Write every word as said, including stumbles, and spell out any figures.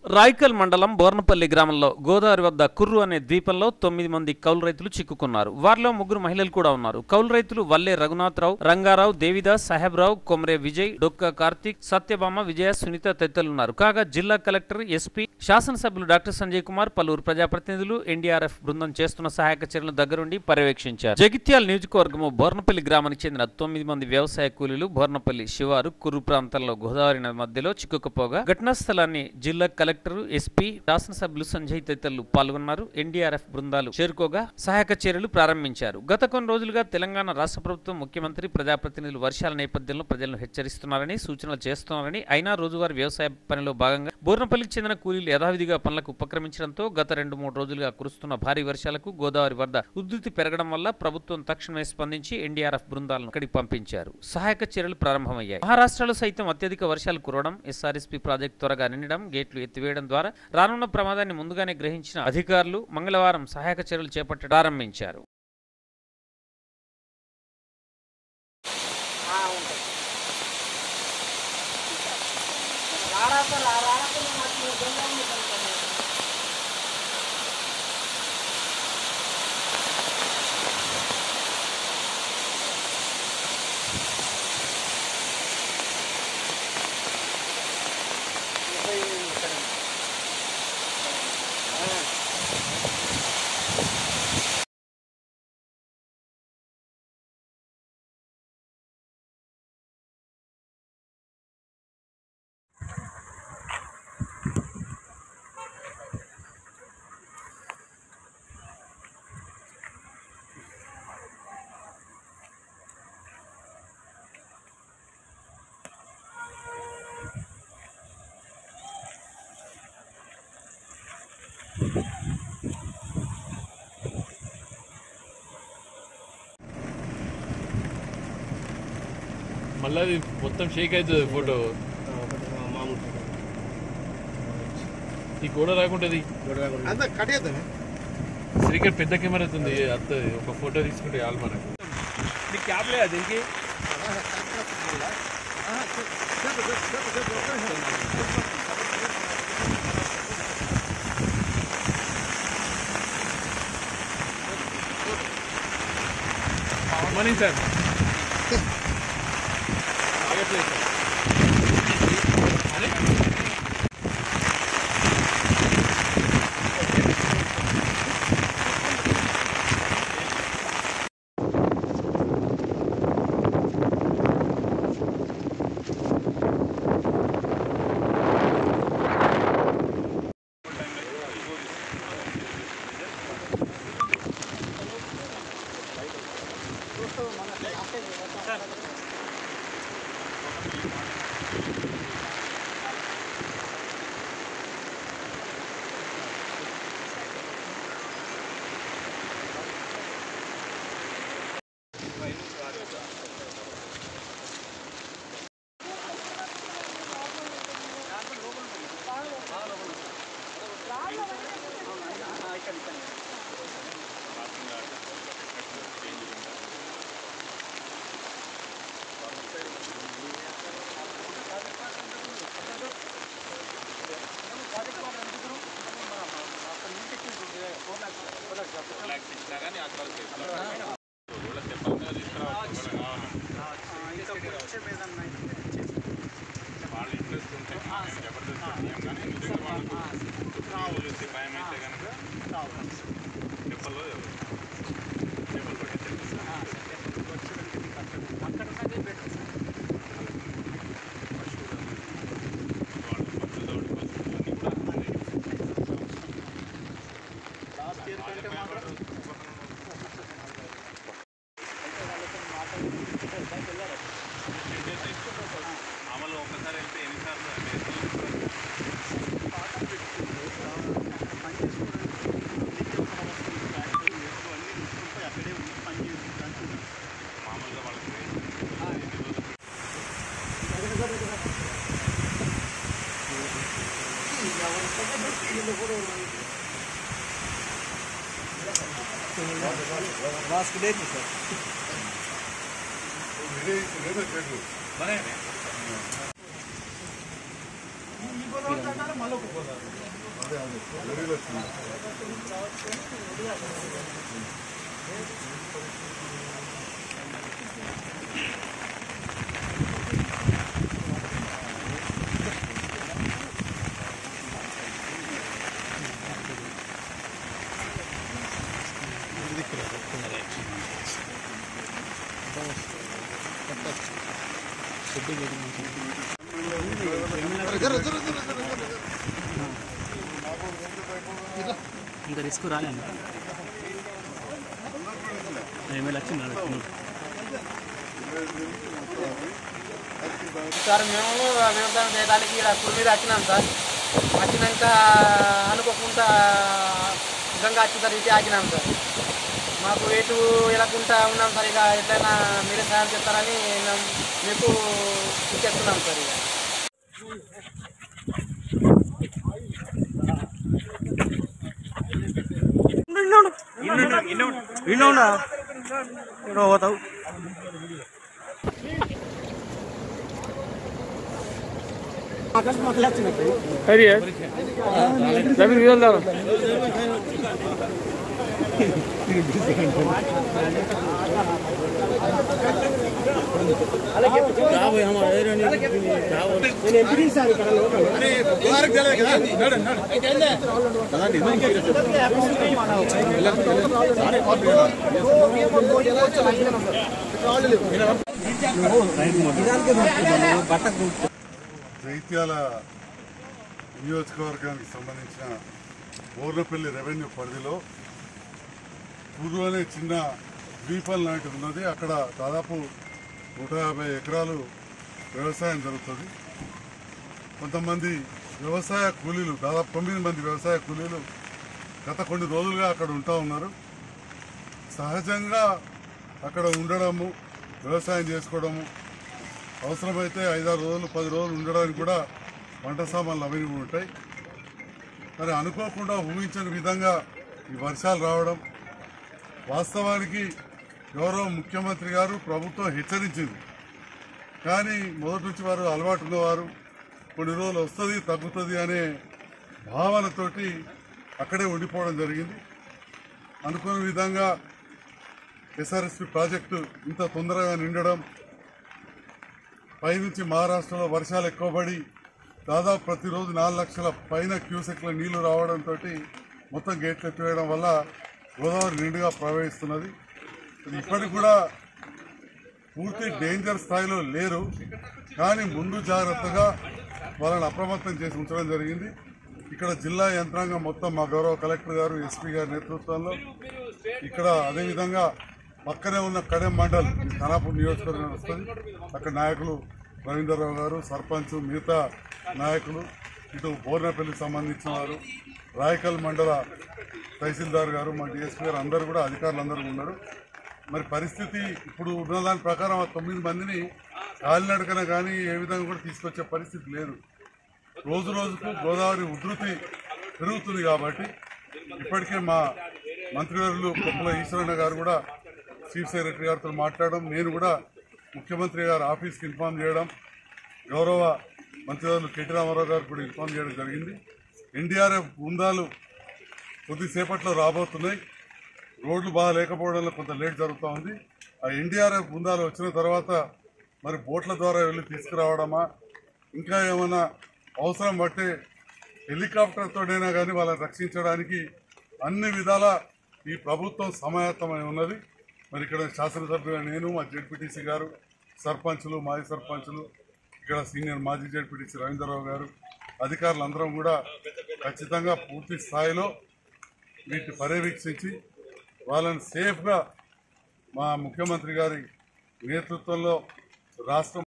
రాయికల్ మండలం బోర్నపల్లి గ్రామంలో గోదావరి వద్ద కుర్రు అనే ద్వీపంలో తొమ్మిది మంది కౌలు రైతులు చిక్కుకున్నారు. వారిలో ముగ్గురు మహిళలు కూడా ఉన్నారు. కౌలు రైతులు వల్లే రఘునాథరావు, రంగారావు, దేవిదాస్, సాహెబ్రావు, కొమరే విజయ్, డొక్క కార్తీక్, సత్యభామ, విజయ, సునీత తదితరులున్నారు. కాగా జిల్లా కలెక్టర్, ఎస్పీ, శాసనసభ్యులు డాక్టర్ సంజయ్ కుమార్, పలువురు ప్రజాప్రతినిధులు ఎన్డీఆర్ఎఫ్ బృందం చేస్తున్న సహాయక చర్యలను దగ్గరుండి పర్యవేక్షించారు. జగిత్యాల నియోజకవర్గము బోర్నపల్లి గ్రామానికి చెందిన తొమ్మిది మంది వ్యవసాయ కూలీలు బోర్నపల్లి శివారు కుర్రు ప్రాంతాల్లో గోదావరి నది మధ్యలో చిక్కుకుపోగా ఘటనా స్థలాన్ని జిల్లా కలెక్టర్, ఎస్పీ, శాసనసభ్యులు సంజయ్ తదితరులు పాల్గొన్నారు. ఎన్డీఆర్ఎఫ్ బృందాలు చేరుకోగా సహాయక చర్యలు ప్రారంభించారు. గత కొన్ని రోజులుగా తెలంగాణ రాష్ట్ర ప్రభుత్వం, ముఖ్యమంత్రి, ప్రజాప్రతినిధులు వర్షాల నేపథ్యంలో ప్రజలను హెచ్చరిస్తున్నారని, సూచనలు చేస్తున్నారని, అయినా రోజువారీ వ్యవసాయ పనిలో భాగంగా బోర్నపల్లికి చెందిన కూలీలు యథావిధిగా పనులకు ఉపక్రమించడంతో గత రెండు మూడు రోజులుగా కురుస్తున్న భారీ వర్షాలకు గోదావరి వరద ఉధృతి పెరగడం వల్ల ప్రభుత్వం తక్షణమే స్పందించి ఎన్డీఆర్ఎఫ్ బృందాలను అక్కడికి పంపించారు. సహాయక చర్యలు ప్రారంభమయ్యాయి. మహారాష్ట్రలో సైతం అత్యధిక వర్షాలు కురవడం, ఎస్ఆర్ఎస్పీ ప్రాజెక్టు త్వరగా నిండడం, గేట్లు ఎత్తివేయడం ద్వారా రానున్న ప్రమాదాన్ని ముందుగానే గ్రహించిన అధికారులు మంగళవారం సహాయక చర్యలు చేపట్టడం ప్రారంభించారు. మళ్ళీ అది మొత్తం షేక్ అవుతుంది ఫోటో. ఈ గోడ రాకుంటుంది. శ్రీకర్ పెద్ద కెమెరా అవుతుంది. అత్త ఒక ఫోటో తీసుకుంటే చాలు మనకు. నీకు క్యాబ్ లేదా దీనికి? Morning sir. Vasco dele, sir. Bana ne? ఇంకా రిస్క్ రాలేదు ఎమ్మెల్యే వచ్చింది సార్ మేము వ్యవసాయం చేయడానికి ఇక్కడ కుర్ర మీద వచ్చినాం సార్. వచ్చినాక అనుకోకుండా గంగా వచ్చిన రీతి ఆగినాం సార్. మాకు ఎటు వెళ్ళకుండా ఉన్నాం సార్. ఇక ఎట్లయినా మీరే సాయం చేస్తారని మేము మీకు ఇచ్చేస్తున్నాం సార్. ఇక పోతావు జైత్యాల నియోజకవర్గానికి సంబంధించిన బోర్నపల్లి రెవెన్యూ పరిధిలో కుర్రు అనే చిన్న ద్వీపం లాంటిది ఉన్నది. అక్కడ దాదాపు నూట యాభై ఎకరాలు వ్యవసాయం జరుగుతుంది. కొంతమంది వ్యవసాయ కూలీలు, దాదాపు తొమ్మిది మంది వ్యవసాయ కూలీలు గత కొన్ని రోజులుగా అక్కడ ఉంటా ఉన్నారు. సహజంగా అక్కడ ఉండడము, వ్యవసాయం చేసుకోవడము, అవసరమైతే ఐదారు రోజులు పది రోజులు ఉండడానికి కూడా వంట సామాన్లు అవైలబుల్ ఉంటాయి. మరి అనుకోకుండా ఊహించని విధంగా ఈ వర్షాలు రావడం, వాస్తవానికి గౌరవ ముఖ్యమంత్రి గారు ప్రభుత్వం హెచ్చరించింది. కానీ మొదటి నుంచి వారు అలవాటు ఉన్నవారు కొన్ని రోజులు వస్తుంది తగ్గుతుంది అనే భావనతోటి అక్కడే ఉండిపోవడం జరిగింది. అనుకున్న విధంగా ఎస్ఆర్ఎస్పి ప్రాజెక్టు ఇంత తొందరగా నిండడం, పైనుంచి మహారాష్ట్రలో వర్షాలు ఎక్కువ పడి దాదాపు ప్రతిరోజు నాలుగు లక్షల పైన క్యూసెక్ల నీళ్లు రావడంతో మొత్తం గేట్లు ఎత్తివేయడం వల్ల గోదావరి నిండుగా ప్రవహిస్తున్నది. ఇప్పటికి కూడా పూర్తి డేంజర్ స్థాయిలో లేరు, కానీ ముందు జాగ్రత్తగా వాళ్ళని అప్రమత్తం చేసి ఉంచడం జరిగింది. ఇక్కడ జిల్లా యంత్రాంగం మొత్తం మా గౌరవ కలెక్టర్ గారు, ఎస్పీ గారి నేతృత్వంలో, ఇక్కడ అదేవిధంగా పక్కనే ఉన్న కడెం మండల్ ఖానాపూర్ నియోజకవర్గం వస్తుంది. అక్కడ నాయకులు రవీంద్రరావు గారు, సర్పంచ్, మిగతా నాయకులు, ఇటు బోర్నపల్లికి సంబంధించిన వారు, రాయకల్ మండల తహసీల్దార్ గారు, మా డిఎస్పీ గారు అందరూ కూడా అధికారులు అందరూ ఉన్నారు. మరి పరిస్థితి ఇప్పుడు ఉన్న దాని ప్రకారం ఆ తొమ్మిది మందిని కాలినడకన కానీ ఏ విధంగా కూడా తీసుకొచ్చే పరిస్థితి లేదు. రోజు రోజుకు గోదావరి ఉధృతి పెరుగుతుంది కాబట్టి ఇప్పటికే మా మంత్రివర్యులు కొప్పుల ఈశ్వరన్న గారు కూడా చీఫ్ సెక్రటరీ గారితో మాట్లాడడం, నేను కూడా ముఖ్యమంత్రి గారు ఆఫీస్కి ఇన్ఫార్మ్ చేయడం, గౌరవ మంత్రివర్యులు కెటి రామారావు గారు కూడా ఇన్ఫార్మ్ చేయడం జరిగింది. ఎన్డీఆర్ఎఫ్ బృందాలు కొద్దిసేపట్లో రాబోతున్నాయి. రోడ్లు బాగా లేకపోవడంలో కొంత లేట్ జరుగుతూ ఉంది. ఆ ఎన్డీఆర్ఎఫ్ బృందాలు వచ్చిన తర్వాత మరి బోట్ల ద్వారా వెళ్ళి తీసుకురావడమా, ఇంకా ఏమైనా అవసరం బట్టే హెలికాప్టర్తోనైనా కానీ వాళ్ళని రక్షించడానికి అన్ని విధాల ఈ ప్రభుత్వం సమాయత్తమై ఉన్నది. మరి ఇక్కడ శాసనసభ్యులు నేను, మా జెడ్పీటీసీ గారు, సర్పంచులు, మాజీ సర్పంచులు, ఇక్కడ సీనియర్ మాజీ జెడ్పీటీసీ రవీంద్రరావు గారు, అధికారులు అందరం కూడా ఖచ్చితంగా పూర్తి స్థాయిలో వీటిని పర్యవేక్షించి వాళ్ళని సేఫ్గా మా ముఖ్యమంత్రి గారి నేతృత్వంలో రాష్ట్రం